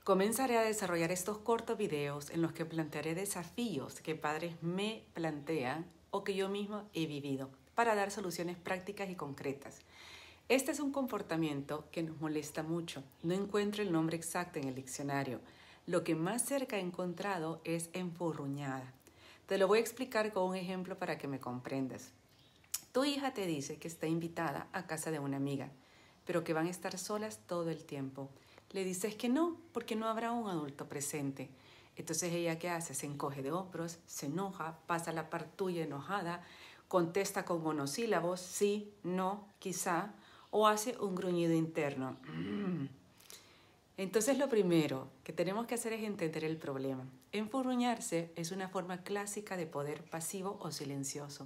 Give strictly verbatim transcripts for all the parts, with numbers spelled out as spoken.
Comenzaré a desarrollar estos cortos videos en los que plantearé desafíos que padres me plantean o que yo mismo he vivido para dar soluciones prácticas y concretas. Este es un comportamiento que nos molesta mucho. No encuentro el nombre exacto en el diccionario. Lo que más cerca he encontrado es enfurruñada. Te lo voy a explicar con un ejemplo para que me comprendas. Tu hija te dice que está invitada a casa de una amiga, pero que van a estar solas todo el tiempo. Le dices que no, porque no habrá un adulto presente. Entonces ella, ¿qué hace? Se encoge de hombros, se enoja, pasa la par tuya enojada, contesta con monosílabos, sí, no, quizá, o hace un gruñido interno. Entonces lo primero que tenemos que hacer es entender el problema. Enfurruñarse es una forma clásica de poder pasivo o silencioso.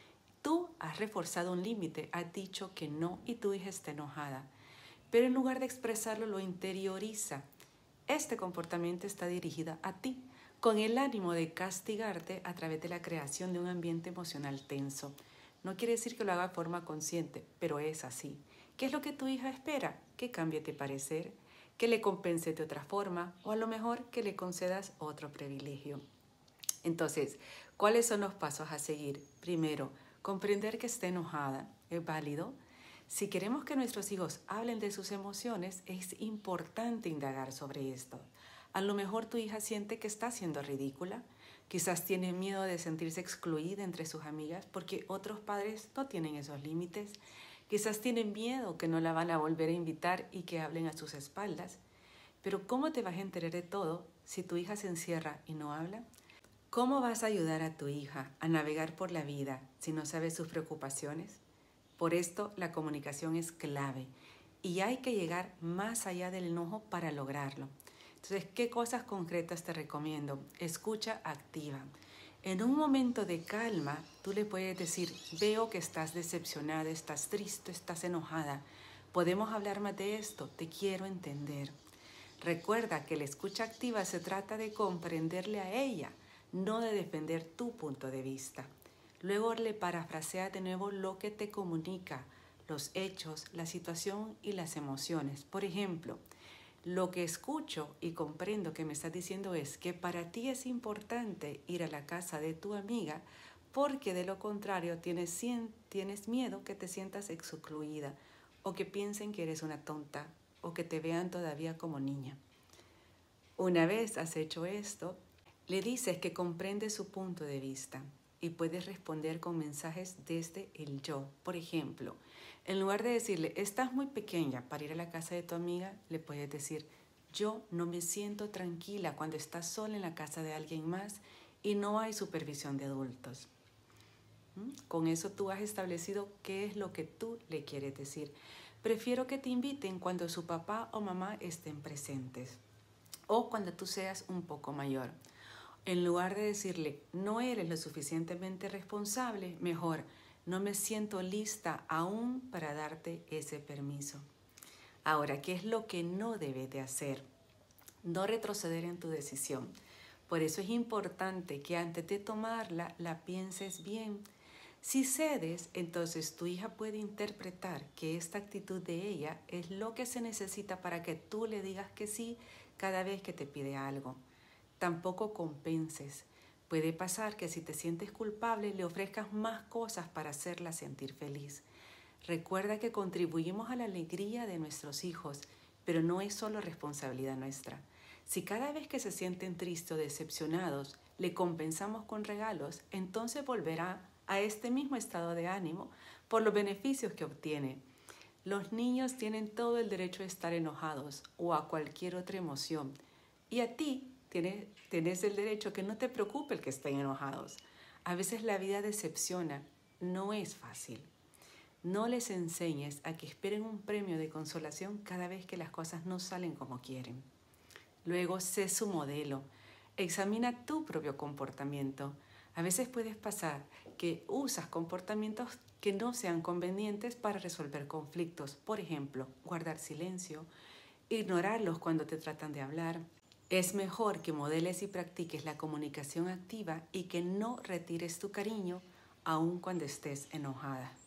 Tú has reforzado un límite, has dicho que no y tu hija está enojada. Pero en lugar de expresarlo, lo interioriza. Este comportamiento está dirigido a ti, con el ánimo de castigarte a través de la creación de un ambiente emocional tenso. No quiere decir que lo haga de forma consciente, pero es así. ¿Qué es lo que tu hija espera? Que cambie de parecer, que le compense de otra forma o a lo mejor que le concedas otro privilegio. Entonces, ¿cuáles son los pasos a seguir? Primero, comprender que está enojada. ¿Es válido? Si queremos que nuestros hijos hablen de sus emociones, es importante indagar sobre esto. A lo mejor tu hija siente que está siendo ridícula, quizás tiene miedo de sentirse excluida entre sus amigas porque otros padres no tienen esos límites, quizás tienen miedo que no la van a volver a invitar y que hablen a sus espaldas. Pero ¿cómo te vas a enterar de todo si tu hija se encierra y no habla? ¿Cómo vas a ayudar a tu hija a navegar por la vida si no sabes sus preocupaciones? Por esto, la comunicación es clave y hay que llegar más allá del enojo para lograrlo. Entonces, ¿qué cosas concretas te recomiendo? Escucha activa. En un momento de calma, tú le puedes decir, veo que estás decepcionada, estás triste, estás enojada. Podemos hablar más de esto, te quiero entender. Recuerda que la escucha activa se trata de comprenderle a ella, no de defender tu punto de vista. Luego le parafrasea de nuevo lo que te comunica, los hechos, la situación y las emociones. Por ejemplo, lo que escucho y comprendo que me estás diciendo es que para ti es importante ir a la casa de tu amiga porque de lo contrario tienes, tienes miedo que te sientas excluida o que piensen que eres una tonta o que te vean todavía como niña. Una vez has hecho esto, le dices que comprende su punto de vista y puedes responder con mensajes desde el yo. Por ejemplo, en lugar de decirle, estás muy pequeña para ir a la casa de tu amiga, le puedes decir, yo no me siento tranquila cuando estás sola en la casa de alguien más y no hay supervisión de adultos. ¿Mm? Con eso tú has establecido qué es lo que tú le quieres decir. Prefiero que te inviten cuando su papá o mamá estén presentes o cuando tú seas un poco mayor. En lugar de decirle, no eres lo suficientemente responsable, mejor, no me siento lista aún para darte ese permiso. Ahora, ¿qué es lo que no debes de hacer? No retroceder en tu decisión. Por eso es importante que antes de tomarla, la pienses bien. Si cedes, entonces tu hija puede interpretar que esta actitud de ella es lo que se necesita para que tú le digas que sí cada vez que te pide algo. Tampoco compenses. Puede pasar que si te sientes culpable le ofrezcas más cosas para hacerla sentir feliz. Recuerda que contribuimos a la alegría de nuestros hijos, pero no es solo responsabilidad nuestra. Si cada vez que se sienten tristes o decepcionados le compensamos con regalos, entonces volverá a este mismo estado de ánimo por los beneficios que obtiene. Los niños tienen todo el derecho a estar enojados o a cualquier otra emoción. Y a ti tienes, tienes el derecho que no te preocupe el que estén enojados. A veces la vida decepciona, no es fácil. No les enseñes a que esperen un premio de consolación cada vez que las cosas no salen como quieren. Luego, sé su modelo. Examina tu propio comportamiento. A veces puedes pasar que usas comportamientos que no sean convenientes para resolver conflictos. Por ejemplo, guardar silencio, ignorarlos cuando te tratan de hablar. Es mejor que modeles y practiques la comunicación activa y que no retires tu cariño aun cuando estés enojada.